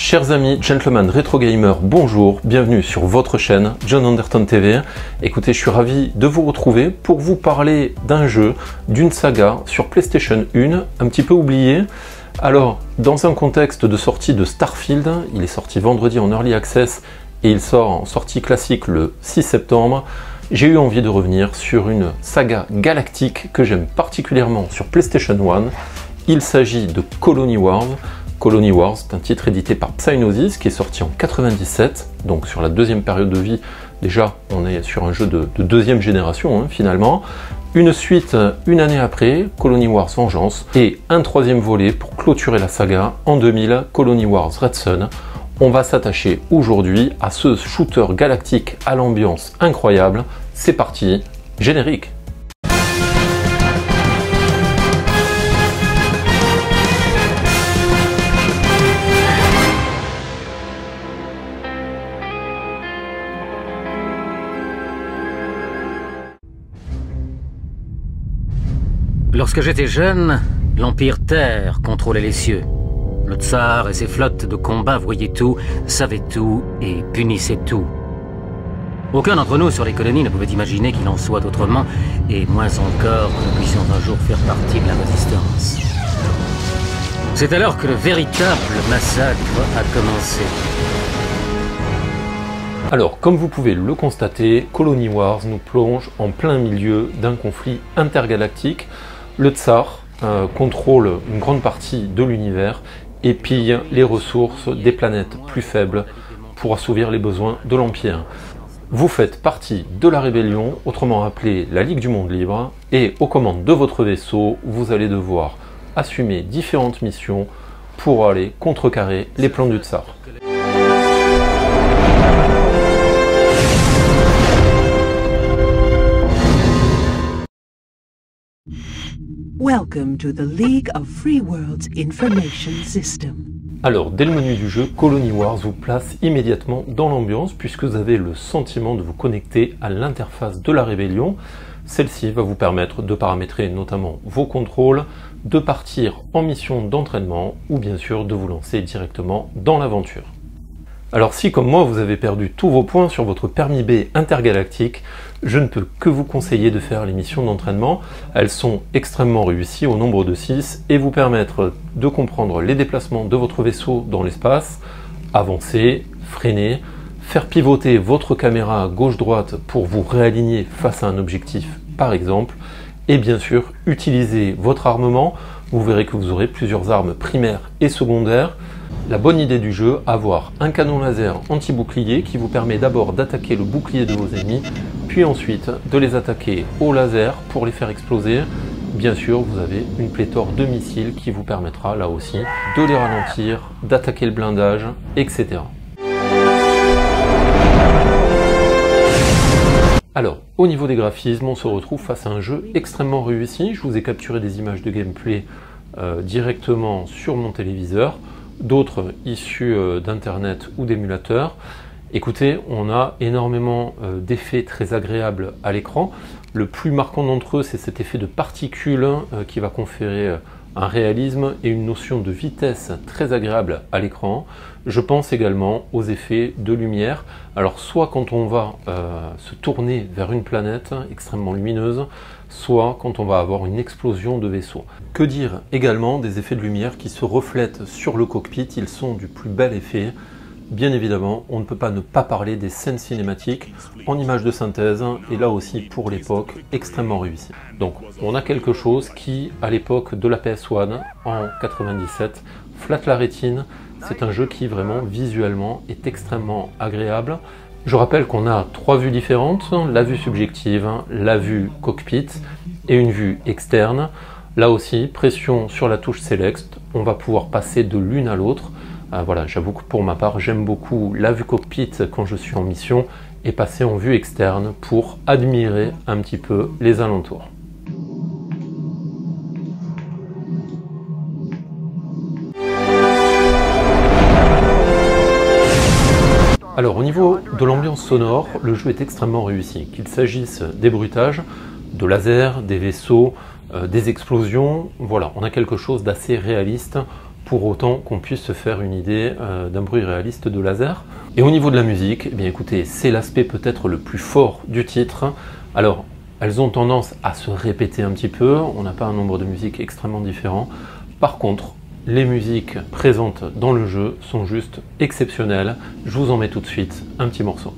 Chers amis, gentlemen, rétro gamers, bonjour, bienvenue sur votre chaîne John Anderton TV. Écoutez, je suis ravi de vous retrouver pour vous parler d'un jeu, d'une saga sur PlayStation 1, un petit peu oublié. Alors, dans un contexte de sortie de Starfield, il est sorti vendredi en Early Access et il sort en sortie classique le 6 septembre, j'ai eu envie de revenir sur une saga galactique que j'aime particulièrement sur PlayStation 1. Il s'agit de Colony Wars. Colony Wars, c'est un titre édité par Psygnosis qui est sorti en 97, donc sur la deuxième période de vie. Déjà, on est sur un jeu de deuxième génération finalement. Une suite une année après, Colony Wars Vengeance, et un troisième volet pour clôturer la saga en 2000, Colony Wars Red Sun. On va s'attacher aujourd'hui à ce shooter galactique à l'ambiance incroyable. C'est parti, générique. Lorsque j'étais jeune, l'Empire Terre contrôlait les cieux. Le Tsar et ses flottes de combat voyaient tout, savaient tout et punissaient tout. Aucun d'entre nous sur les colonies ne pouvait imaginer qu'il en soit autrement, et moins encore que nous puissions un jour faire partie de la résistance. C'est alors que le véritable massacre a commencé. Alors, comme vous pouvez le constater, Colony Wars nous plonge en plein milieu d'un conflit intergalactique. Le Tsar contrôle une grande partie de l'univers et pille les ressources des planètes plus faibles pour assouvir les besoins de l'Empire. Vous faites partie de la rébellion, autrement appelée la Ligue du Monde Libre, et aux commandes de votre vaisseau, vous allez devoir assumer différentes missions pour aller contrecarrer les plans du Tsar. Welcome to the League of Free Worlds Information System. Alors, dès le menu du jeu, Colony Wars vous place immédiatement dans l'ambiance puisque vous avez le sentiment de vous connecter à l'interface de la rébellion. Celle-ci va vous permettre de paramétrer notamment vos contrôles, de partir en mission d'entraînement ou bien sûr de vous lancer directement dans l'aventure. Alors si, comme moi, vous avez perdu tous vos points sur votre permis B intergalactique, je ne peux que vous conseiller de faire les missions d'entraînement. Elles sont extrêmement réussies au nombre de 6 et vous permettre de comprendre les déplacements de votre vaisseau dans l'espace, avancer, freiner, faire pivoter votre caméra gauche-droite pour vous réaligner face à un objectif par exemple, et bien sûr utiliser votre armement. Vous verrez que vous aurez plusieurs armes primaires et secondaires. La bonne idée du jeu, avoir un canon laser anti-bouclier qui vous permet d'abord d'attaquer le bouclier de vos ennemis, puis ensuite de les attaquer au laser pour les faire exploser. Bien sûr, vous avez une pléthore de missiles qui vous permettra là aussi de les ralentir, d'attaquer le blindage, etc. Alors, au niveau des graphismes, on se retrouve face à un jeu extrêmement réussi. Je vous ai capturé des images de gameplay directement sur mon téléviseur, d'autres issus d'internet ou d'émulateurs. Écoutez, on a énormément d'effets très agréables à l'écran. Le plus marquant d'entre eux, c'est cet effet de particules qui va conférer un réalisme et une notion de vitesse très agréable à l'écran. Je pense également aux effets de lumière. Alors soit quand on va se tourner vers une planète extrêmement lumineuse, soit quand on va avoir une explosion de vaisseau. Que dire également des effets de lumière qui se reflètent sur le cockpit, ils sont du plus bel effet. Bien évidemment, on ne peut pas ne pas parler des scènes cinématiques en images de synthèse, et là aussi pour l'époque, extrêmement réussi. Donc on a quelque chose qui, à l'époque de la PS1, en 97, flatte la rétine. C'est un jeu qui vraiment visuellement est extrêmement agréable. Je rappelle qu'on a 3 vues différentes, la vue subjective, la vue cockpit et une vue externe. Là aussi, pression sur la touche Select, on va pouvoir passer de l'une à l'autre. Voilà, j'avoue que pour ma part, j'aime beaucoup la vue cockpit quand je suis en mission et passer en vue externe pour admirer un petit peu les alentours. Alors au niveau de l'ambiance sonore, le jeu est extrêmement réussi. Qu'il s'agisse des bruitages, de lasers, des vaisseaux, des explosions, voilà, on a quelque chose d'assez réaliste. pour autant qu'on puisse se faire une idée d'un bruit réaliste de laser. Et au niveau de la musique, eh bien écoutez, c'est l'aspect peut-être le plus fort du titre. Alors, elles ont tendance à se répéter un petit peu, on n'a pas un nombre de musiques extrêmement différent. Par contre, les musiques présentes dans le jeu sont juste exceptionnelles. Je vous en mets tout de suite un petit morceau.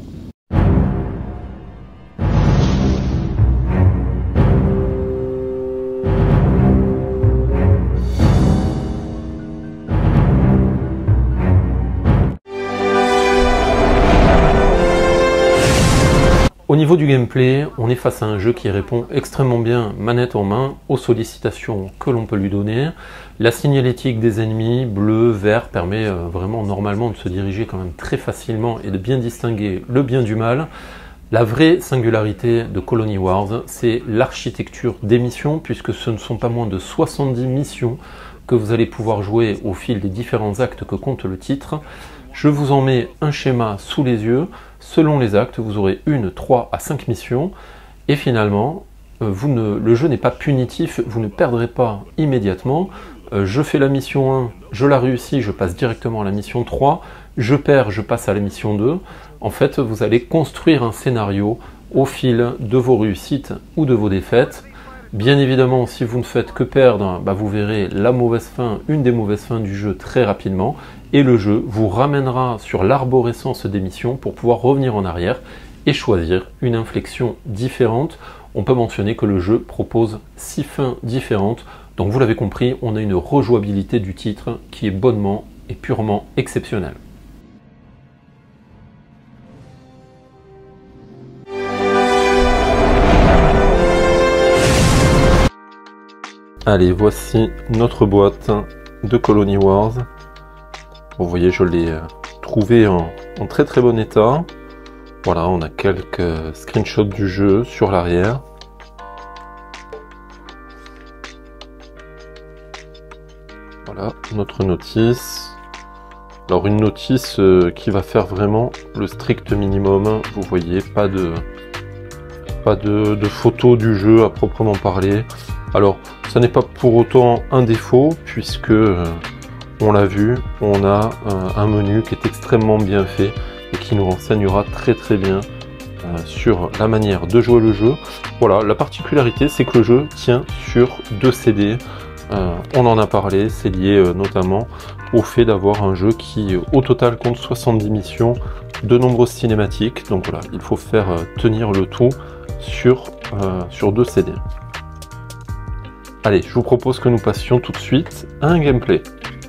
Au niveau du gameplay, on est face à un jeu qui répond extrêmement bien manette en main aux sollicitations que l'on peut lui donner. La signalétique des ennemis, bleu, vert, permet vraiment normalement de se diriger quand même très facilement et de bien distinguer le bien du mal. La vraie singularité de Colony Wars, c'est l'architecture des missions, puisque ce ne sont pas moins de 70 missions que vous allez pouvoir jouer au fil des différents actes que compte le titre. Je vous en mets un schéma sous les yeux. Selon les actes, vous aurez 1, 3 à 5 missions. Et finalement, le jeu n'est pas punitif, vous ne perdrez pas immédiatement. Je fais la mission 1, je la réussis, je passe directement à la mission 3. Je perds, je passe à la mission 2. En fait, vous allez construire un scénario au fil de vos réussites ou de vos défaites. Bien évidemment, si vous ne faites que perdre, vous verrez la mauvaise fin, une des mauvaises fins du jeu très rapidement. Et le jeu vous ramènera sur l'arborescence des missions pour pouvoir revenir en arrière et choisir une inflexion différente. On peut mentionner que le jeu propose 6 fins différentes. Donc vous l'avez compris, on a une rejouabilité du titre qui est bonnement et purement exceptionnelle. Allez, voici notre boîte de Colony Wars. Vous voyez, je l'ai trouvé en très très bon état. Voilà, on a quelques screenshots du jeu sur l'arrière. Voilà, notre notice. Alors une notice qui va faire vraiment le strict minimum. Vous voyez, pas de photos du jeu à proprement parler. Alors, ça n'est pas pour autant un défaut, puisque, on l'a vu, on a un menu qui est extrêmement bien fait et qui nous renseignera très très bien sur la manière de jouer le jeu. Voilà, la particularité, c'est que le jeu tient sur 2 CD. On en a parlé, c'est lié notamment au fait d'avoir un jeu qui, au total, compte 70 missions, de nombreuses cinématiques. Donc voilà, il faut faire tenir le tout sur 2 CD. Allez, je vous propose que nous passions tout de suite à un gameplay.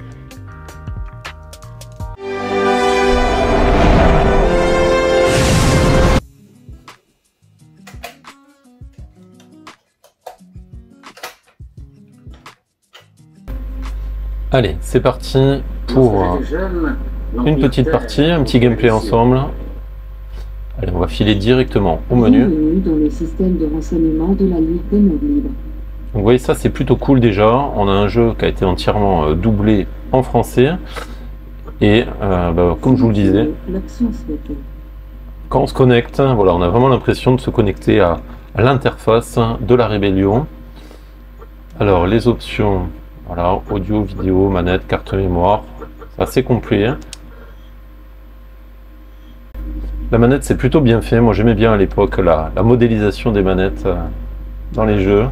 Allez, c'est parti pour une petite partie, un petit gameplay ensemble. Allez, on va filer directement au menu. Dans le système de renseignement de la Ligue des Mondes Libres. Donc vous voyez, ça c'est plutôt cool déjà. On a un jeu qui a été entièrement doublé en français. Et comme je vous le disais, quand on se connecte, voilà, on a vraiment l'impression de se connecter à l'interface de la rébellion. Alors les options, voilà, audio, vidéo, manette, carte mémoire, c'est assez complet. Hein. La manette c'est plutôt bien fait. Moi j'aimais bien à l'époque la modélisation des manettes dans les jeux.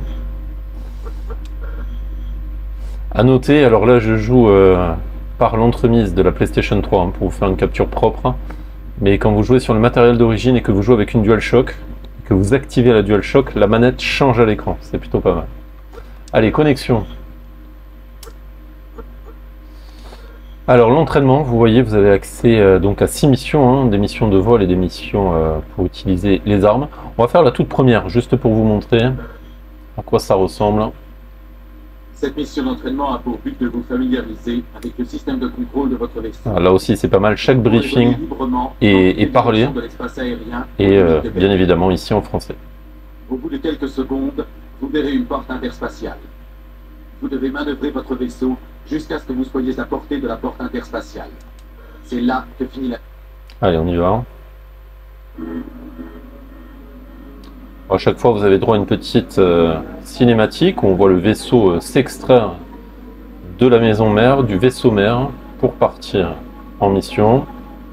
À noter, alors là je joue par l'entremise de la PlayStation 3 pour vous faire une capture propre, mais quand vous jouez sur le matériel d'origine et que vous jouez avec une DualShock, que vous activez la DualShock, la manette change à l'écran, c'est plutôt pas mal. Allez, connexion. Alors l'entraînement, vous voyez, vous avez accès donc à 6 missions, des missions de vol et des missions pour utiliser les armes. On va faire la toute première, juste pour vous montrer à quoi ça ressemble. Cette mission d'entraînement a pour but de vous familiariser avec le système de contrôle de votre vaisseau. Là aussi, c'est pas mal. Chaque briefing est parlé et bien évidemment ici en français. Au bout de quelques secondes, vous verrez une porte interspatiale. Vous devez manœuvrer votre vaisseau jusqu'à ce que vous soyez à portée de la porte interspatiale. C'est là que finit la... Allez, on y va. À chaque fois, vous avez droit à une petite cinématique où on voit le vaisseau s'extraire de la maison mère, du vaisseau mère, pour partir en mission.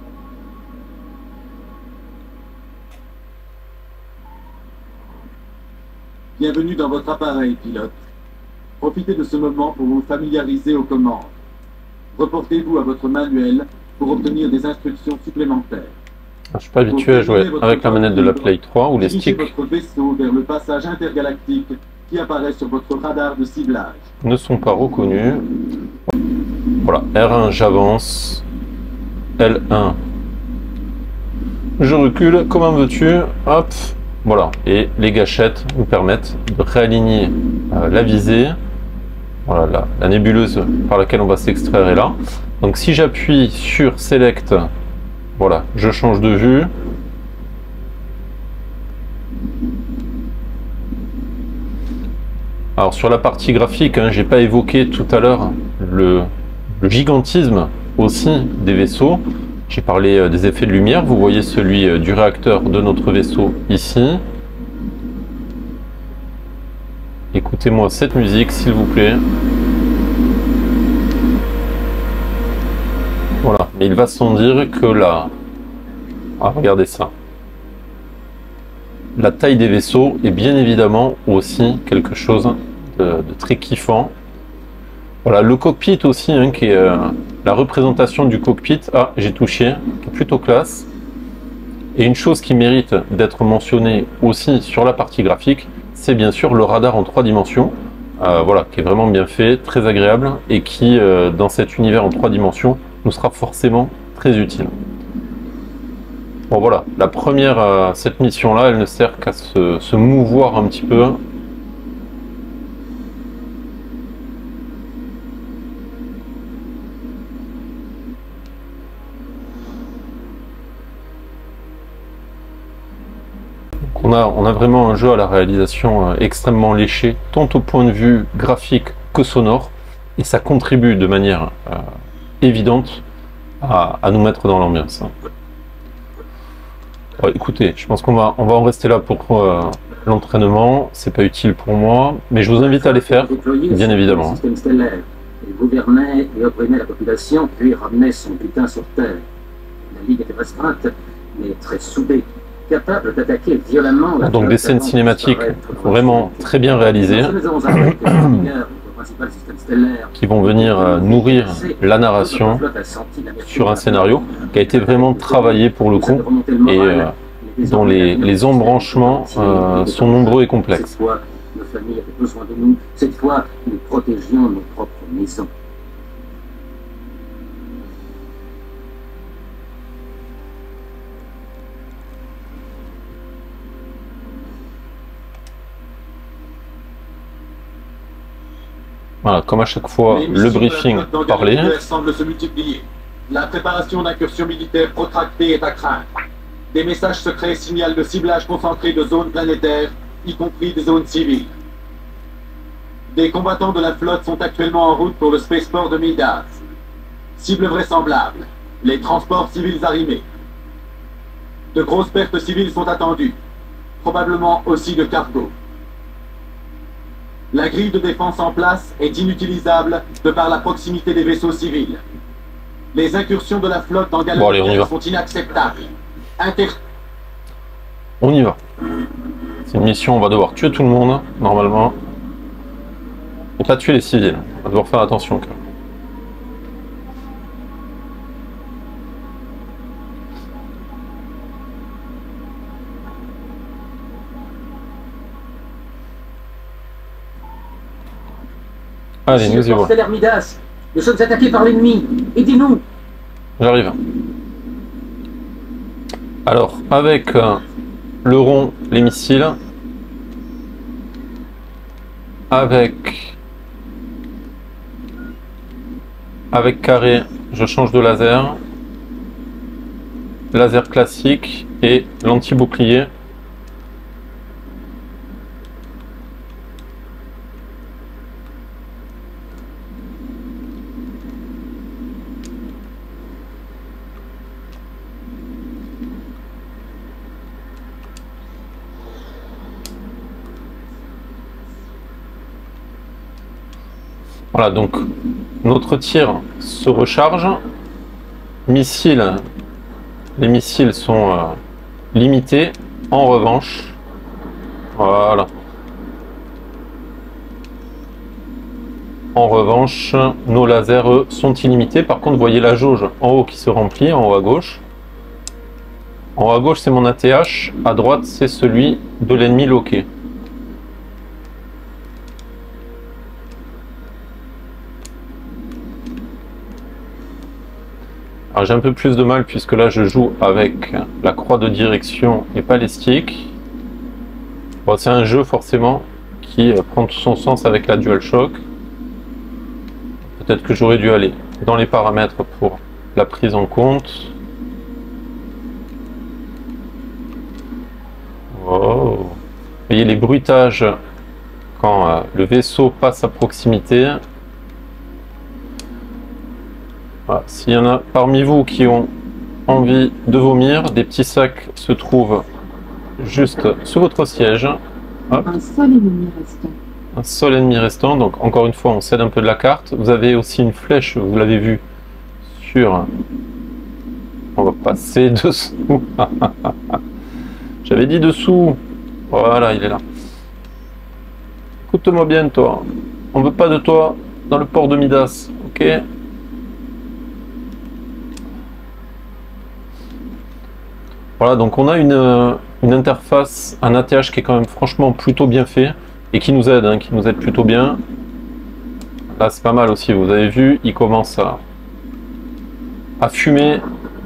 Bienvenue dans votre appareil, pilote. Profitez de ce moment pour vous familiariser aux commandes. Reportez-vous à votre manuel pour obtenir des instructions supplémentaires. Je suis pas habitué à jouer avec la manette de la Play 3 ou les Dirigez sticks votre vaisseau vers le passage intergalactique qui apparaît sur votre radar de ciblage. ne sont pas reconnus. Voilà, R1 j'avance, L1 je recule, comment veux-tu? Hop, voilà, et les gâchettes nous permettent de réaligner la visée. Voilà, la nébuleuse par laquelle on va s'extraire est là. Donc si j'appuie sur Select, voilà, je change de vue. Alors sur la partie graphique, hein, j'ai pas évoqué tout à l'heure le gigantisme aussi des vaisseaux. J'ai parlé des effets de lumière. Vous voyez celui du réacteur de notre vaisseau ici. Écoutez-moi cette musique, s'il vous plaît. Voilà, mais il va sans dire que là... Ah, regardez ça. La taille des vaisseaux est bien évidemment aussi quelque chose de très kiffant. Voilà, le cockpit aussi, hein, qui est la représentation du cockpit. Ah, j'ai touché, qui est plutôt classe. Et une chose qui mérite d'être mentionnée aussi sur la partie graphique, c'est bien sûr le radar en 3 dimensions. Voilà, qui est vraiment bien fait, très agréable, et qui, dans cet univers en 3 dimensions, nous sera forcément très utile. Bon voilà, la première, cette mission-là, elle ne sert qu'à se mouvoir un petit peu. Donc on a vraiment un jeu à la réalisation extrêmement léché, tant au point de vue graphique que sonore, et ça contribue de manière évidente à nous mettre dans l'ambiance. Ouais, écoutez, je pense qu'on va en rester là pour l'entraînement. C'est pas utile pour moi, mais je vous invite à les faire, bien évidemment. Système stellaire. Il gouvernait et opprimait la population, puis ramenait son butin sur Terre. La Ligue était restreinte, mais très soudée, capable d'attaquer violemment. Donc des scènes cinématiques vraiment très bien réalisées, qui vont venir nourrir la narration sur un scénario qui a été vraiment travaillé pour le coup et dont les embranchements sont nombreux et complexes. Cette fois, nos familles avaient besoin de nous. Cette fois, nous protégions nos propres maisons. Voilà, comme à chaque fois, le briefing parlait. Semble se multiplier. La préparation d'incursions militaires protractées est à craindre. Des messages secrets signalent le ciblage concentré de zones planétaires, y compris des zones civiles. Des combattants de la flotte sont actuellement en route pour le spaceport de Midas. Cible vraisemblable, les transports civils arrimés. De grosses pertes civiles sont attendues, probablement aussi de cargo. La grille de défense en place est inutilisable de par la proximité des vaisseaux civils. Les incursions de la flotte dans Galactica sont inacceptables. On y va. C'est une mission, on va devoir tuer tout le monde, normalement. Et pas tuer les civils. On va devoir faire attention. Allez, nous y voilà. Midas, nous sommes attaqués par l'ennemi. Aidez-nous. J'arrive. Alors, avec le rond, les missiles. Avec carré, je change de laser. Laser classique et l'anti-bouclier. Voilà, donc notre tir se recharge. Missiles, les missiles sont limités. En revanche, voilà. En revanche, nos lasers, eux, sont illimités. Par contre, vous voyez la jauge en haut qui se remplit, en haut à gauche. En haut à gauche, c'est mon ATH. À droite, c'est celui de l'ennemi loqué. Alors j'ai un peu plus de mal puisque là je joue avec la croix de direction et pas les sticks. Bon, c'est un jeu forcément qui prend tout son sens avec la DualShock. Peut-être que j'aurais dû aller dans les paramètres pour la prise en compte. Oh. Vous voyez les bruitages quand le vaisseau passe à proximité. Voilà. S'il y en a parmi vous qui ont envie de vomir, des petits sacs se trouvent juste sous votre siège. Hop. Un seul ennemi restant. Un seul ennemi restant, donc encore une fois on cède un peu de la carte. Vous avez aussi une flèche, vous l'avez vu, sur... On va passer dessous. J'avais dit dessous. Voilà, il est là. Écoute-moi bien toi. On veut pas de toi dans le port de Midas, ok? Voilà, donc on a une interface, un ATH qui est quand même franchement plutôt bien fait et qui nous aide, hein, qui nous aide plutôt bien. Là c'est pas mal aussi, vous avez vu, il commence à fumer.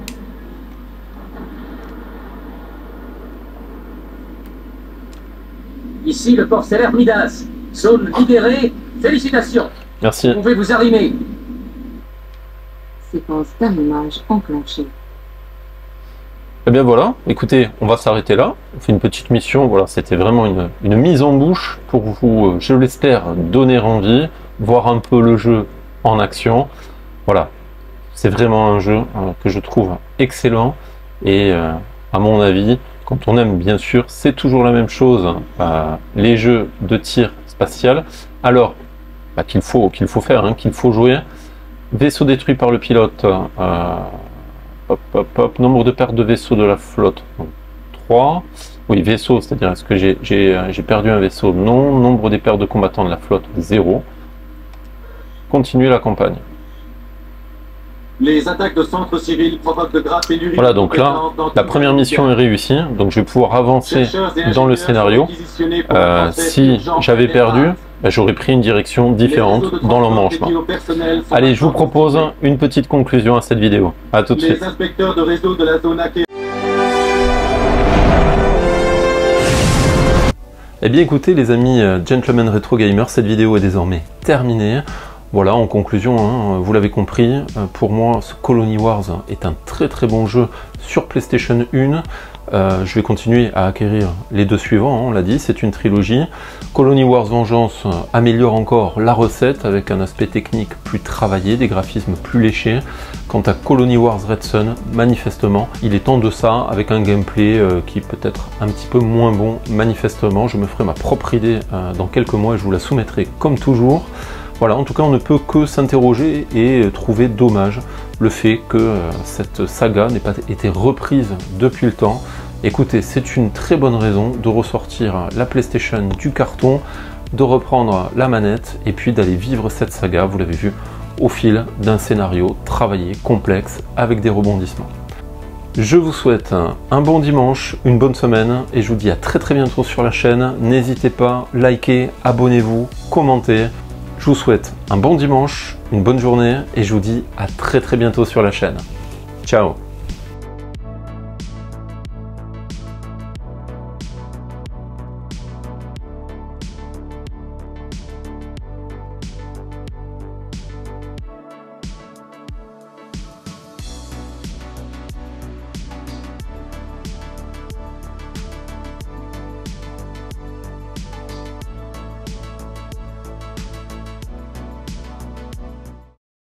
Ici le port stellaire Midas. Zone libérée, félicitations. Merci. Vous pouvez vous arrimer. Séquence d'arrimage enclenchée. Eh bien voilà, écoutez, on va s'arrêter là. On fait une petite mission, voilà, c'était vraiment une mise en bouche pour vous, je l'espère, donner envie, voir un peu le jeu en action. Voilà, c'est vraiment un jeu que je trouve excellent et à mon avis, quand on aime bien sûr, c'est toujours la même chose, les jeux de tir spatial. Alors, qu'il faut faire, hein, qu'il faut jouer. Vaisseau détruit par le pilote. Nombre de pertes de vaisseaux de la flotte, donc 3. Oui, vaisseau, c'est-à-dire est-ce que j'ai perdu un vaisseau? Non. Nombre des pertes de combattants de la flotte, 0. Continuer la campagne. Les attaques de centres civils provoquent de graves pénuries. Voilà, donc là, la première mission est réussie, donc je vais pouvoir avancer dans le scénario. Si j'avais perdu, j'aurais pris une direction différente dans l'emmanchement. Allez, je vous propose une petite conclusion à cette vidéo. A tout de suite. Les inspecteurs de réseau de la zone hackée. Eh bien écoutez les amis Gentlemen Retro Gamer, cette vidéo est désormais terminée. Voilà, en conclusion, hein, vous l'avez compris, pour moi ce Colony Wars est un très très bon jeu sur PlayStation 1. Je vais continuer à acquérir les deux suivants, hein, on l'a dit, c'est une trilogie. Colony Wars Vengeance améliore encore la recette avec un aspect technique plus travaillé, des graphismes plus léchés. Quant à Colony Wars Red Sun, manifestement, il est en deçà avec un gameplay qui peut être un petit peu moins bon, manifestement. Je me ferai ma propre idée dans quelques mois et je vous la soumettrai comme toujours. Voilà, en tout cas, on ne peut que s'interroger et trouver dommage le fait que cette saga n'ait pas été reprise depuis le temps. Écoutez, c'est une très bonne raison de ressortir la PlayStation du carton, de reprendre la manette et puis d'aller vivre cette saga, vous l'avez vu, au fil d'un scénario travaillé, complexe, avec des rebondissements. Je vous souhaite un bon dimanche, une bonne semaine et je vous dis à très très bientôt sur la chaîne. N'hésitez pas, likez, abonnez-vous, commentez. Je vous souhaite un bon dimanche, une bonne journée et je vous dis à très très bientôt sur la chaîne. Ciao!